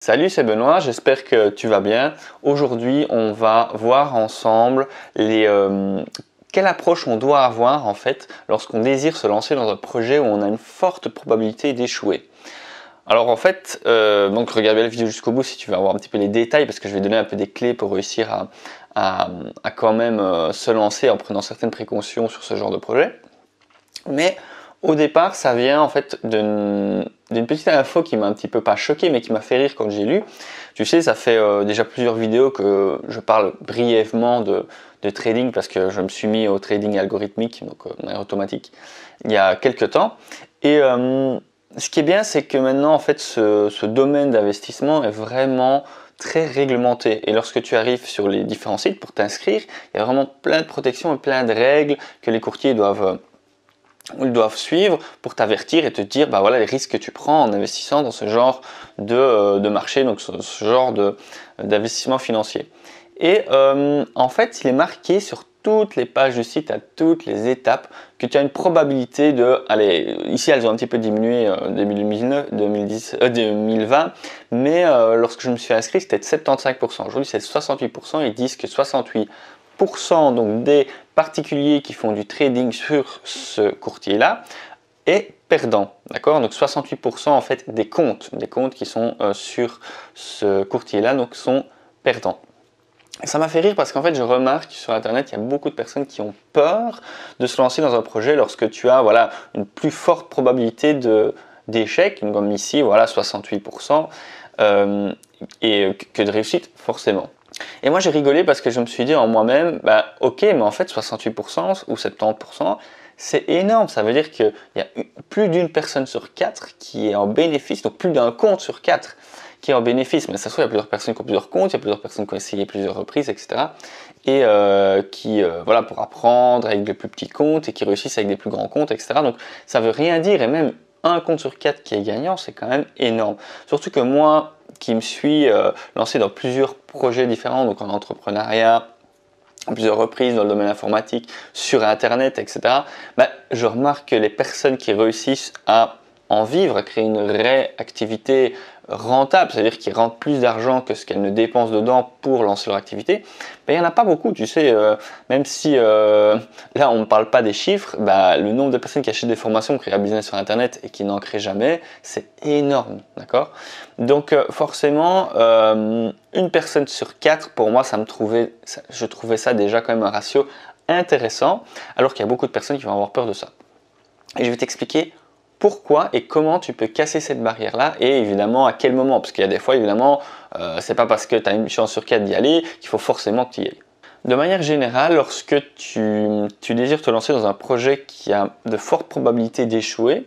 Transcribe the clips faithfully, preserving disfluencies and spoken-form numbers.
Salut, c'est Benoît, j'espère que tu vas bien. Aujourd'hui, on va voir ensemble les, euh, quelle approche on doit avoir en fait lorsqu'on désire se lancer dans un projet où on a une forte probabilité d'échouer. Alors en fait, euh, donc regarde bien la vidéo jusqu'au bout si tu veux avoir un petit peu les détails parce que je vais donner un peu des clés pour réussir à, à, à quand même euh, se lancer en prenant certaines précautions sur ce genre de projet. Mais au départ, ça vient en fait d'une petite info qui m'a un petit peu pas choqué, mais qui m'a fait rire quand j'ai lu. Tu sais, ça fait euh, déjà plusieurs vidéos que je parle brièvement de, de trading parce que je me suis mis au trading algorithmique, donc euh, automatique, il y a quelques temps. Et euh, ce qui est bien, c'est que maintenant, en fait, ce, ce domaine d'investissement est vraiment très réglementé. Et lorsque tu arrives sur les différents sites pour t'inscrire, il y a vraiment plein de protections et plein de règles que les courtiers doivent ils doivent suivre pour t'avertir et te dire bah voilà les risques que tu prends en investissant dans ce genre de, euh, de marché, donc ce, ce genre d'investissement financier. Et euh, en fait, il est marqué sur toutes les pages du site, à toutes les étapes, que tu as une probabilité de, allez, ici elles ont un petit peu diminué euh, début deux mille neuf, deux mille dix, euh, deux mille vingt, mais euh, lorsque je me suis inscrit, c'était de soixante-quinze pour cent. Aujourd'hui, c'est soixante-huit pour cent. Ils disent que soixante-huit pour cent donc des particuliers qui font du trading sur ce courtier-là est perdant, d'accord? Donc soixante-huit pour cent en fait des comptes, des comptes qui sont euh, sur ce courtier-là donc sont perdants. Et ça m'a fait rire parce qu'en fait je remarque que sur internet il y a beaucoup de personnes qui ont peur de se lancer dans un projet lorsque tu as voilà une plus forte probabilité de d'échec, comme ici voilà soixante-huit pour cent euh, et que de réussite forcément. Et moi j'ai rigolé parce que je me suis dit en moi-même, bah ok, mais en fait soixante-huit pour cent ou soixante-dix pour cent, c'est énorme. Ça veut dire qu'il y a plus d'une personne sur quatre qui est en bénéfice, donc plus d'un compte sur quatre qui est en bénéfice. Mais ça se trouve, il y a plusieurs personnes qui ont plusieurs comptes, il y a plusieurs personnes qui ont essayé plusieurs reprises, et cetera. Et euh, qui, euh, voilà, pour apprendre avec des plus petits comptes et qui réussissent avec des plus grands comptes, et cetera. Donc ça veut rien dire. Et même un compte sur quatre qui est gagnant, c'est quand même énorme. Surtout que moi, qui me suis euh, lancé dans plusieurs projets différents, donc en entrepreneuriat, en plusieurs reprises dans le domaine informatique, sur internet, et cetera. Ben, je remarque que les personnes qui réussissent à en vivre, à créer une vraie activité rentable, c'est-à-dire qui rentrent plus d'argent que ce qu'elles ne dépensent dedans pour lancer leur activité, ben, il n'y en a pas beaucoup, tu sais, euh, même si euh, là on ne parle pas des chiffres, ben, le nombre de personnes qui achètent des formations, créent un business sur internet et qui n'en créent jamais, c'est énorme, d'accord? Donc euh, forcément, euh, une personne sur quatre, pour moi, ça me trouvait, ça, je trouvais ça déjà quand même un ratio intéressant, alors qu'il y a beaucoup de personnes qui vont avoir peur de ça. Et je vais t'expliquer pourquoi et comment tu peux casser cette barrière-là et évidemment à quel moment. Parce qu'il y a des fois, évidemment, euh, c'est pas parce que tu as une chance sur quatre d'y aller qu'il faut forcément que tu y ailles. De manière générale, lorsque tu, tu désires te lancer dans un projet qui a de fortes probabilités d'échouer,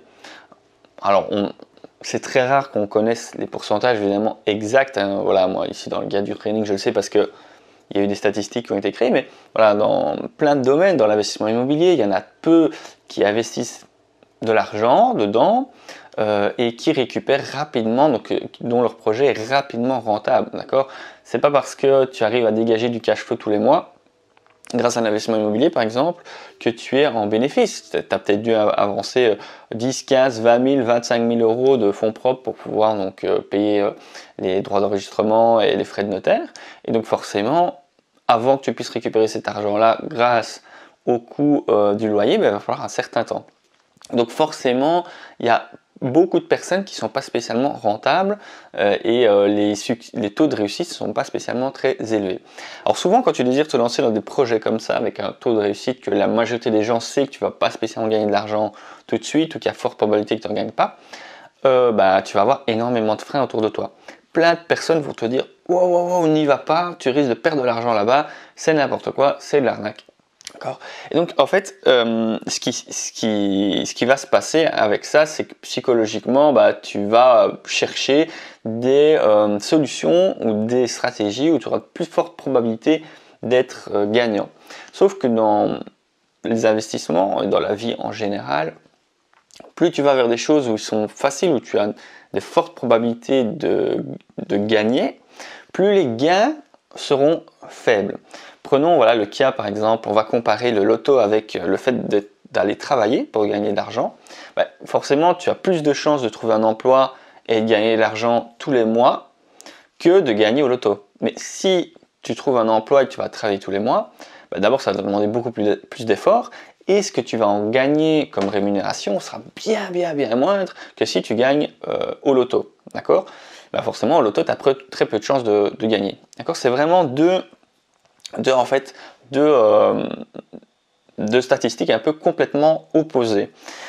alors c'est très rare qu'on connaisse les pourcentages évidemment exacts. Hein. Voilà, moi ici dans le guide du training, je le sais parce que il y a eu des statistiques qui ont été créées, mais voilà, dans plein de domaines, dans l'investissement immobilier, il y en a peu qui investissent de l'argent dedans euh, et qui récupèrent rapidement, donc euh, dont leur projet est rapidement rentable, d'accord? C'est pas parce que tu arrives à dégager du cash flow tous les mois, grâce à l'investissement immobilier par exemple, que tu es en bénéfice. Tu as peut-être dû avancer dix, quinze, vingt mille, vingt-cinq mille euros de fonds propres pour pouvoir donc euh, payer euh, les droits d'enregistrement et les frais de notaire. Et donc forcément, avant que tu puisses récupérer cet argent-là grâce au coût euh, du loyer, ben, il va falloir un certain temps. Donc forcément, il y a beaucoup de personnes qui ne sont pas spécialement rentables euh, et euh, les, les taux de réussite ne sont pas spécialement très élevés. Alors souvent quand tu désires te lancer dans des projets comme ça avec un taux de réussite que la majorité des gens sait que tu ne vas pas spécialement gagner de l'argent tout de suite ou qu'il y a forte probabilité que tu n'en gagnes pas, euh, bah, tu vas avoir énormément de freins autour de toi. Plein de personnes vont te dire « wow, wow, wow, n'y va pas, tu risques de perdre de l'argent là-bas, c'est n'importe quoi, c'est de l'arnaque ». Et donc en fait, euh, ce, qui, ce, qui, ce qui va se passer avec ça, c'est que psychologiquement, bah, tu vas chercher des euh, solutions ou des stratégies où tu auras de plus fortes probabilités d'être euh, gagnant. Sauf que dans les investissements et dans la vie en général, plus tu vas vers des choses où ils sont faciles, où tu as des fortes probabilités de, de gagner, plus les gains seront faibles. Prenons voilà, le cas par exemple, on va comparer le loto avec le fait d'aller travailler pour gagner de l'argent. Ben, forcément, tu as plus de chances de trouver un emploi et de gagner de l'argent tous les mois que de gagner au loto. Mais si tu trouves un emploi et que tu vas travailler tous les mois, bah d'abord ça va te demander beaucoup plus, plus d'efforts et ce que tu vas en gagner comme rémunération sera bien bien bien moindre que si tu gagnes euh, au loto. D'accord? Bah forcément au loto tu as très peu de chances de, de gagner. D'accord? C'est vraiment deux, deux, en fait, deux, euh, deux statistiques un peu complètement opposées.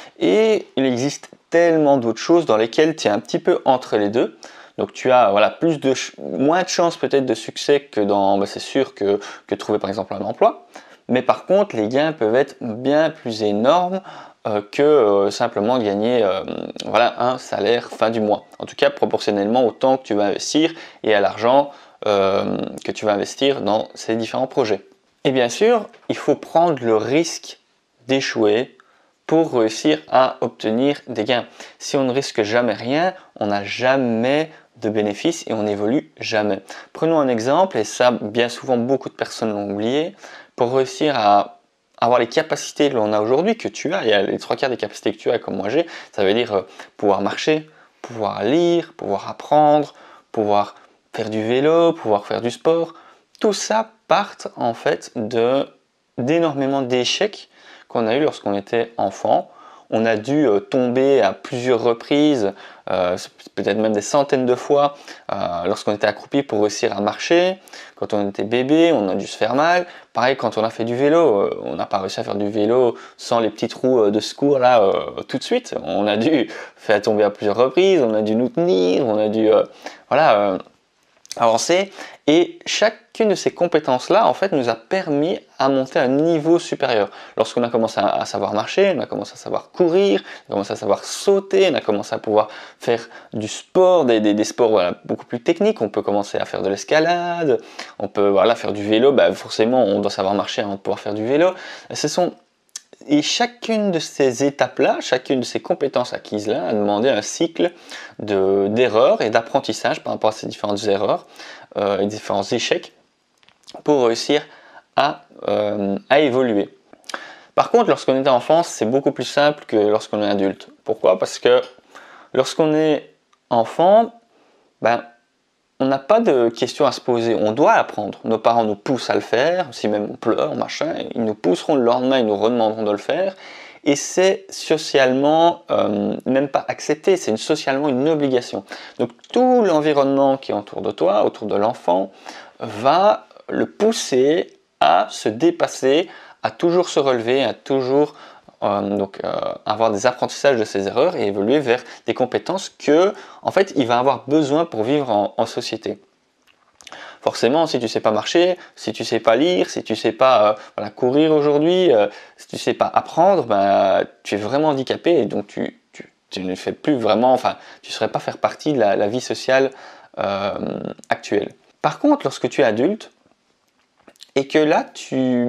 Et il existe tellement d'autres choses dans lesquelles tu es un petit peu entre les deux. Donc tu as voilà, plus de moins de chances peut-être de succès que dans, bah c'est sûr que, que trouver par exemple un emploi. Mais par contre, les gains peuvent être bien plus énormes euh, que euh, simplement gagner euh, voilà, un salaire fin du mois. En tout cas, proportionnellement au temps que tu vas investir et à l'argent euh, que tu vas investir dans ces différents projets. Et bien sûr, il faut prendre le risque d'échouer pour réussir à obtenir des gains. Si on ne risque jamais rien, on n'a jamais de bénéfices et on n'évolue jamais. Prenons un exemple, et ça bien souvent beaucoup de personnes l'ont oublié, pour réussir à avoir les capacités que l'on a aujourd'hui, que tu as, il y a les trois quarts des capacités que tu as comme moi j'ai, ça veut dire pouvoir marcher, pouvoir lire, pouvoir apprendre, pouvoir faire du vélo, pouvoir faire du sport. Tout ça part en fait de d'énormément d'échecs qu'on a eu lorsqu'on était enfant. On a dû euh, tomber à plusieurs reprises, euh, peut-être même des centaines de fois, euh, lorsqu'on était accroupi pour réussir à marcher. Quand on était bébé, on a dû se faire mal. Pareil, quand on a fait du vélo, euh, on n'a pas réussi à faire du vélo sans les petits trous euh, de secours là euh, tout de suite. On a dû faire tomber à plusieurs reprises, on a dû nous tenir, on a dû euh, voilà. Euh, avancer et chacune de ces compétences là en fait nous a permis à monter à un niveau supérieur. Lorsqu'on a commencé à, à savoir marcher, on a commencé à savoir courir, on a commencé à savoir sauter, on a commencé à pouvoir faire du sport, des, des, des sports voilà, beaucoup plus techniques, on peut commencer à faire de l'escalade, on peut voilà, faire du vélo, bah, forcément on doit savoir marcher avant de pouvoir faire du vélo. Ce sont Et chacune de ces étapes-là, chacune de ces compétences acquises-là a demandé un cycle d'erreurs et d'apprentissage par rapport à ces différentes erreurs euh, et différents échecs pour réussir à, euh, à évoluer. Par contre, lorsqu'on est enfant, c'est beaucoup plus simple que lorsqu'on est adulte. Pourquoi? Parce que lorsqu'on est enfant, ben, on n'a pas de questions à se poser, on doit apprendre. Nos parents nous poussent à le faire, si même on pleure, machin, ils nous pousseront le lendemain, ils nous redemanderont de le faire. Et c'est socialement, euh, même pas accepté, c'est une, socialement une obligation. Donc tout l'environnement qui est autour de toi, autour de l'enfant, va le pousser à se dépasser, à toujours se relever, à toujours euh, donc, euh, avoir des apprentissages de ses erreurs et évoluer vers des compétences que, en fait, il va avoir besoin pour vivre en, en société. Forcément, si tu ne sais pas marcher, si tu ne sais pas lire, si tu ne sais pas euh, voilà, courir aujourd'hui, euh, si tu ne sais pas apprendre, ben, tu es vraiment handicapé et donc tu, tu, tu ne fais plus vraiment, enfin, tu ne saurais pas faire partie de la, la vie sociale euh, actuelle. Par contre, lorsque tu es adulte et que là, tu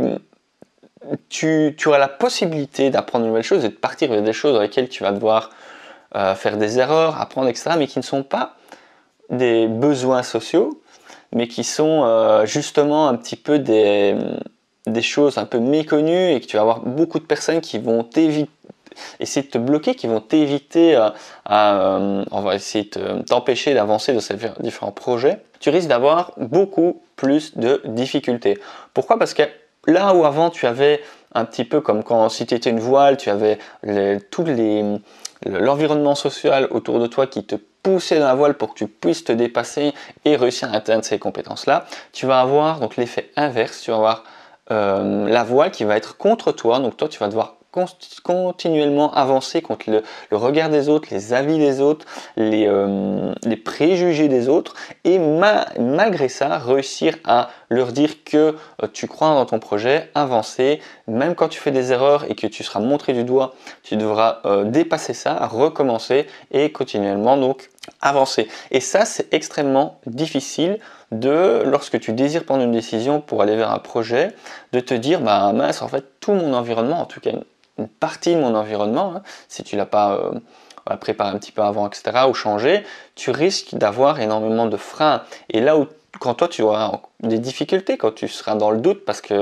Tu, tu auras la possibilité d'apprendre de nouvelles choses et de partir vers des choses dans lesquelles tu vas devoir euh, faire des erreurs, apprendre, et cetera, mais qui ne sont pas des besoins sociaux, mais qui sont euh, justement un petit peu des, des choses un peu méconnues et que tu vas avoir beaucoup de personnes qui vont t'éviter, essayer de te bloquer, qui vont t'éviter à, à euh, on va essayer de t'empêcher d'avancer dans ces différents projets. Tu risques d'avoir beaucoup plus de difficultés. Pourquoi? Parce que là où avant tu avais un petit peu comme quand si tu étais une voile, tu avais les, tout les, l'environnement social autour de toi qui te poussait dans la voile pour que tu puisses te dépasser et réussir à atteindre ces compétences-là, tu vas avoir donc l'effet inverse, tu vas avoir euh, la voile qui va être contre toi, donc toi tu vas devoir continuellement avancer contre le, le regard des autres, les avis des autres, les, euh, les préjugés des autres et ma, malgré ça réussir à leur dire que euh, tu crois dans ton projet, avancer, même quand tu fais des erreurs et que tu seras montré du doigt, tu devras euh, dépasser ça, recommencer et continuellement donc avancer. Et ça c'est extrêmement difficile de, lorsque tu désires prendre une décision pour aller vers un projet, de te dire bah mince en fait tout mon environnement, en tout cas une partie de mon environnement, hein, si tu l'as pas euh, préparé un petit peu avant, et cetera, ou changé, tu risques d'avoir énormément de freins. Et là où, quand toi tu auras des difficultés, quand tu seras dans le doute parce que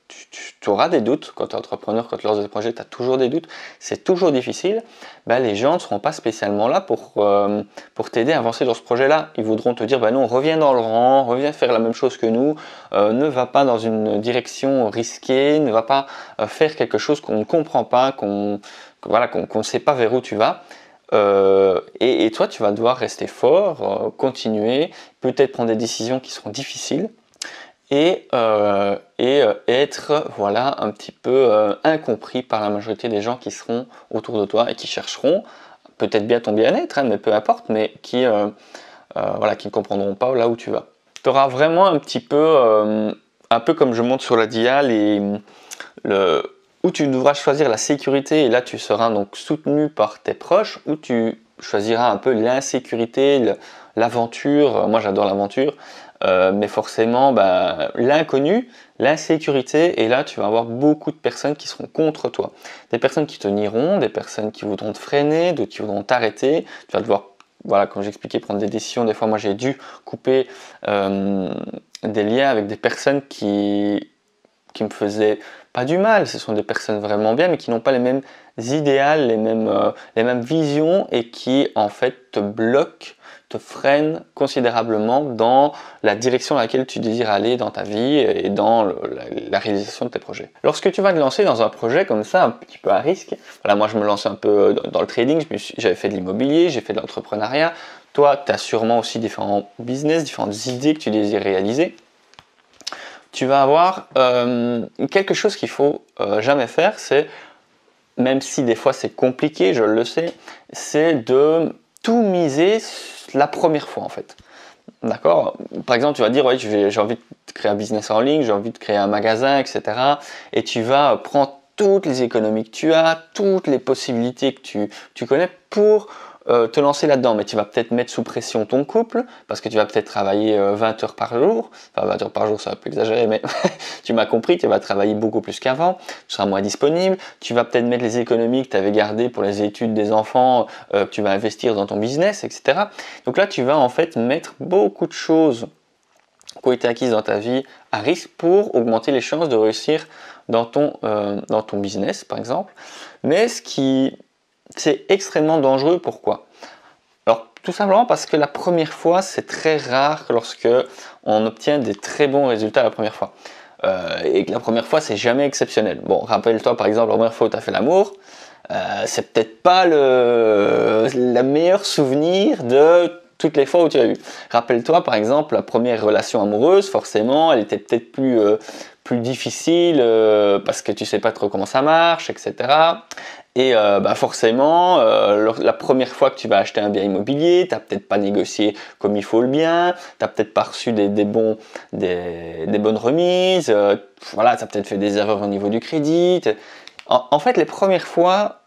tu, tu, tu auras des doutes quand tu es entrepreneur, quand tu lances des projets, tu as toujours des doutes, c'est toujours difficile, ben, les gens ne seront pas spécialement là pour, euh, pour t'aider à avancer dans ce projet-là. Ils voudront te dire, ben non, reviens dans le rang, reviens faire la même chose que nous, euh, ne va pas dans une direction risquée, ne va pas euh, faire quelque chose qu'on ne comprend pas, qu'on voilà, qu'on qu'on ne sait pas vers où tu vas. Euh, et, et toi, tu vas devoir rester fort, euh, continuer, peut-être prendre des décisions qui seront difficiles, et, euh, et euh, être voilà, un petit peu euh, incompris par la majorité des gens qui seront autour de toi et qui chercheront peut-être bien ton bien-être, hein, mais peu importe, mais qui euh, euh, voilà, qui ne comprendront pas là où tu vas. Tu auras vraiment un petit peu, euh, un peu comme je montre sur la dia, les, le, où tu devras choisir la sécurité, et là tu seras donc soutenu par tes proches, ou tu choisiras un peu l'insécurité, l'aventure. Moi j'adore l'aventure, euh, mais forcément ben, l'inconnu, l'insécurité, et là tu vas avoir beaucoup de personnes qui seront contre toi. Des personnes qui te nieront, des personnes qui voudront te freiner, d'autres qui voudront t'arrêter. Tu vas devoir, voilà, comme j'expliquais, prendre des décisions. Des fois moi j'ai dû couper euh, des liens avec des personnes qui qui me faisaient pas du mal, ce sont des personnes vraiment bien, mais qui n'ont pas les mêmes idéaux, les mêmes, euh, les mêmes visions, et qui en fait te bloquent, te freinent considérablement dans la direction dans laquelle tu désires aller dans ta vie et dans le, la, la réalisation de tes projets. Lorsque tu vas te lancer dans un projet comme ça, un petit peu à risque, voilà, moi je me lançais un peu dans, dans le trading, j'avais fait de l'immobilier, j'ai fait de l'entrepreneuriat, toi tu as sûrement aussi différents business, différentes idées que tu désires réaliser. Tu vas avoir euh, quelque chose qu'il faut euh, jamais faire, c'est, même si des fois c'est compliqué, je le sais, c'est de tout miser la première fois en fait. D'accord? Par exemple, tu vas dire, ouais, j'ai envie de créer un business en ligne, j'ai envie de créer un magasin, et cetera. Et tu vas prendre toutes les économies que tu as, toutes les possibilités que tu, tu connais pour euh, te lancer là-dedans. Mais tu vas peut-être mettre sous pression ton couple, parce que tu vas peut-être travailler euh, vingt heures par jour. Enfin, vingt heures par jour, c'est un peu exagéré, mais tu m'as compris, tu vas travailler beaucoup plus qu'avant, tu seras moins disponible. Tu vas peut-être mettre les économies que tu avais gardées pour les études des enfants, euh, que tu vas investir dans ton business, et cetera. Donc là, tu vas en fait mettre beaucoup de choses qui ont été acquises dans ta vie à risque pour augmenter les chances de réussir dans ton, euh, dans ton business, par exemple. Mais ce qui, c'est extrêmement dangereux. Pourquoi? Alors, tout simplement parce que la première fois, c'est très rare lorsque on obtient des très bons résultats la première fois. Euh, et que la première fois, c'est jamais exceptionnel. Bon, rappelle-toi par exemple la première fois où tu as fait l'amour, euh, c'est peut-être pas le, le meilleur souvenir de toutes les fois où tu as eu. Rappelle-toi par exemple la première relation amoureuse, forcément, elle était peut-être plus, euh, plus difficile euh, parce que tu sais pas trop comment ça marche, et cetera. Et euh, bah forcément, euh, la première fois que tu vas acheter un bien immobilier, tu n'as peut-être pas négocié comme il faut le bien, tu n'as peut-être pas reçu des, des, bons, des, des bonnes remises, euh, voilà, tu as peut-être fait des erreurs au niveau du crédit. En, en fait, les premières fois,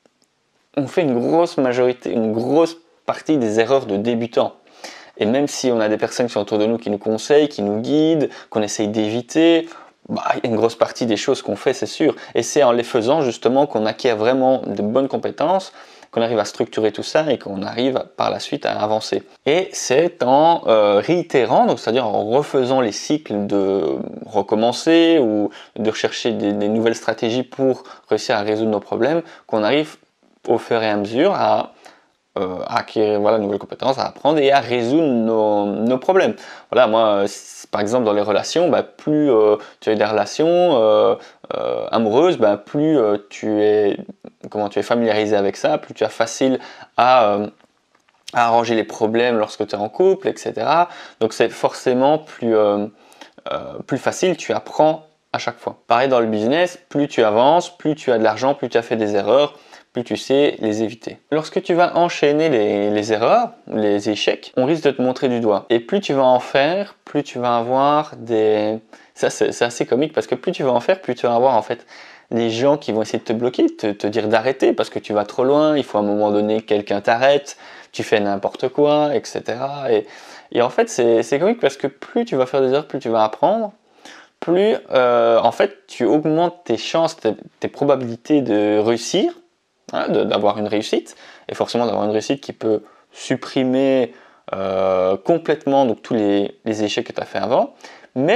on fait une grosse majorité, une grosse partie des erreurs de débutants. Et même si on a des personnes qui sont autour de nous qui nous conseillent, qui nous guident, qu'on essaye d'éviter, bah, il y a une grosse partie des choses qu'on fait, c'est sûr. Et c'est en les faisant justement qu'on acquiert vraiment de bonnes compétences, qu'on arrive à structurer tout ça et qu'on arrive par la suite à avancer. Et c'est en euh, réitérant, donc c'est-à-dire en refaisant les cycles de recommencer ou de rechercher des, des nouvelles stratégies pour réussir à résoudre nos problèmes, qu'on arrive au fur et à mesure à Euh, à acquérir voilà, de nouvelles compétences, à apprendre et à résoudre nos, nos problèmes. Voilà, moi, par exemple, dans les relations, bah, plus euh, tu as des relations euh, euh, amoureuses, bah, plus euh, tu es, comment, tu es familiarisé avec ça, plus tu as facile à, euh, à arranger les problèmes lorsque tu es en couple, et cetera. Donc c'est forcément plus, euh, euh, plus facile, tu apprends à chaque fois. Pareil dans le business, plus tu avances, plus tu as de l'argent, plus tu as fait des erreurs, plus tu sais les éviter. Lorsque tu vas enchaîner les, les erreurs, les échecs, on risque de te montrer du doigt. Et plus tu vas en faire, plus tu vas avoir des... Ça, c'est assez comique parce que plus tu vas en faire, plus tu vas avoir en fait des gens qui vont essayer de te bloquer, te, te dire d'arrêter parce que tu vas trop loin, il faut à un moment donné que quelqu'un t'arrête, tu fais n'importe quoi, et cetera. Et, et en fait, c'est comique parce que plus tu vas faire des erreurs, plus tu vas apprendre, plus euh, en fait tu augmentes tes chances, tes, tes probabilités de réussir, hein, d'avoir une réussite, et forcément d'avoir une réussite qui peut supprimer euh, complètement donc, tous les, les échecs que tu as fait avant. Mais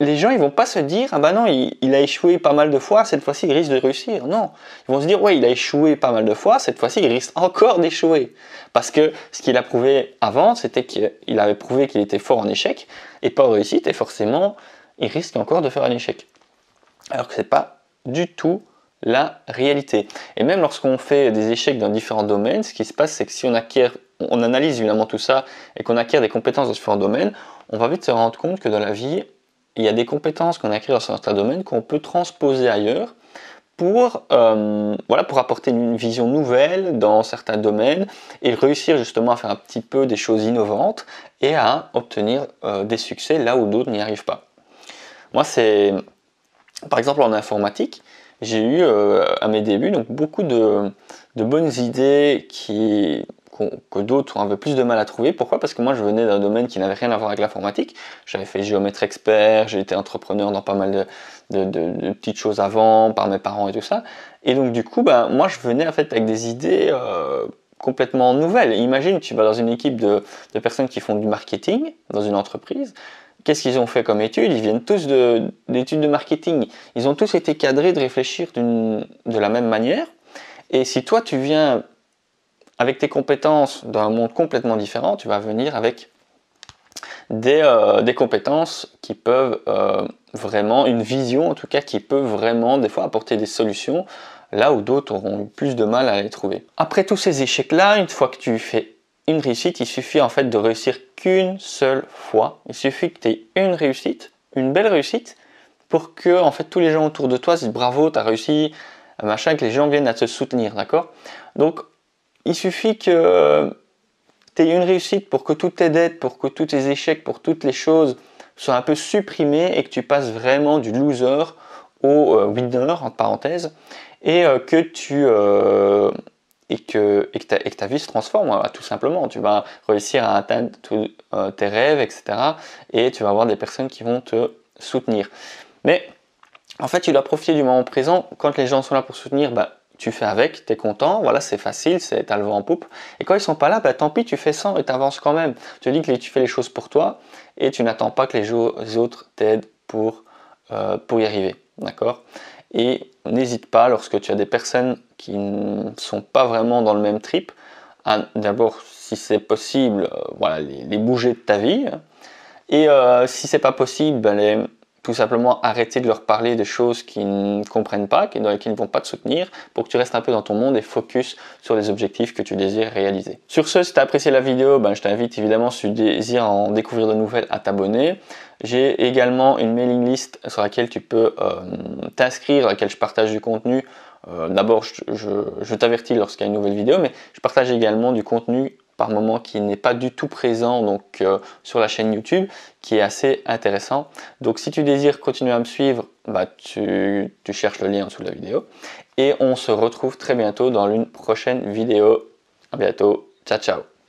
les gens ils vont pas se dire ah bah non il, il a échoué pas mal de fois, cette fois-ci il risque de réussir. Non, ils vont se dire ouais il a échoué pas mal de fois, cette fois-ci il risque encore d'échouer. Parce que ce qu'il a prouvé avant c'était qu'il avait prouvé qu'il était fort en échec et pas en réussite et forcément il risque encore de faire un échec. Alors que c'est pas du tout la réalité. Et même lorsqu'on fait des échecs dans différents domaines, ce qui se passe c'est que si on acquiert, on analyse évidemment tout ça et qu'on acquiert des compétences dans différents domaines, on va vite se rendre compte que dans la vie il y a des compétences qu'on acquiert dans certains domaines qu'on peut transposer ailleurs pour, euh, voilà, pour apporter une vision nouvelle dans certains domaines et réussir justement à faire un petit peu des choses innovantes et à obtenir euh, des succès là où d'autres n'y arrivent pas. Moi, c'est par exemple en informatique, j'ai eu euh, à mes débuts donc beaucoup de, de bonnes idées qui que d'autres ont un peu plus de mal à trouver. Pourquoi? Parce que moi je venais d'un domaine qui n'avait rien à voir avec l'informatique. J'avais fait géomètre expert, j'ai été entrepreneur dans pas mal de, de, de, de petites choses avant, par mes parents et tout ça. Et donc du coup, ben, moi je venais en fait avec des idées euh, complètement nouvelles. Imagine, tu vas dans une équipe de, de personnes qui font du marketing dans une entreprise. Qu'est-ce qu'ils ont fait comme études? Ils viennent tous d'études de, de marketing. Ils ont tous été cadrés de réfléchir de la même manière. Et si toi tu viens avec tes compétences dans un monde complètement différent, tu vas venir avec des, euh, des compétences qui peuvent euh, vraiment, une vision en tout cas, qui peut vraiment des fois apporter des solutions là où d'autres auront eu plus de mal à les trouver. Après tous ces échecs-là, une fois que tu fais une réussite, il suffit en fait de réussir qu'une seule fois. Il suffit que tu aies une réussite, une belle réussite, pour que en fait tous les gens autour de toi se disent bravo, tu as réussi, machin, que les gens viennent à te soutenir, d'accord? Donc il suffit que tu aies une réussite pour que toutes tes dettes, pour que tous tes échecs, pour toutes les choses soient un peu supprimées et que tu passes vraiment du loser au euh, winner, entre parenthèses, et euh, que tu euh, et que, et que, ta, et que ta vie se transforme, voilà, tout simplement. Tu vas réussir à atteindre tous euh, tes rêves, et cetera. Et tu vas avoir des personnes qui vont te soutenir. Mais en fait, tu dois profiter du moment présent. Quand les gens sont là pour soutenir, bah, tu fais avec, tu es content, voilà, c'est facile, tu as le vent en poupe. Et quand ils sont pas là, bah, tant pis, tu fais sans et tu avances quand même. Tu te dis que tu fais les choses pour toi et tu n'attends pas que les autres t'aident pour, euh, pour y arriver. D'accord? Et n'hésite pas, lorsque tu as des personnes qui ne sont pas vraiment dans le même trip, à d'abord, si c'est possible, euh, voilà, les, les bouger de ta vie. Et euh, si c'est pas possible, ben les tout simplement arrêter de leur parler des choses qu'ils ne comprennent pas, dans lesquelles ils ne vont pas te soutenir, pour que tu restes un peu dans ton monde et focus sur les objectifs que tu désires réaliser. Sur ce, si tu as apprécié la vidéo, ben, je t'invite évidemment, si tu désires en découvrir de nouvelles, à t'abonner. J'ai également une mailing list sur laquelle tu peux euh, t'inscrire, dans laquelle je partage du contenu. Euh, D'abord, je, je, je t'avertis lorsqu'il y a une nouvelle vidéo, mais je partage également du contenu par moment qui n'est pas du tout présent donc euh, sur la chaîne YouTube, qui est assez intéressant. Donc si tu désires continuer à me suivre, bah, tu, tu cherches le lien en dessous de la vidéo. Et on se retrouve très bientôt dans une prochaine vidéo. À bientôt, ciao ciao.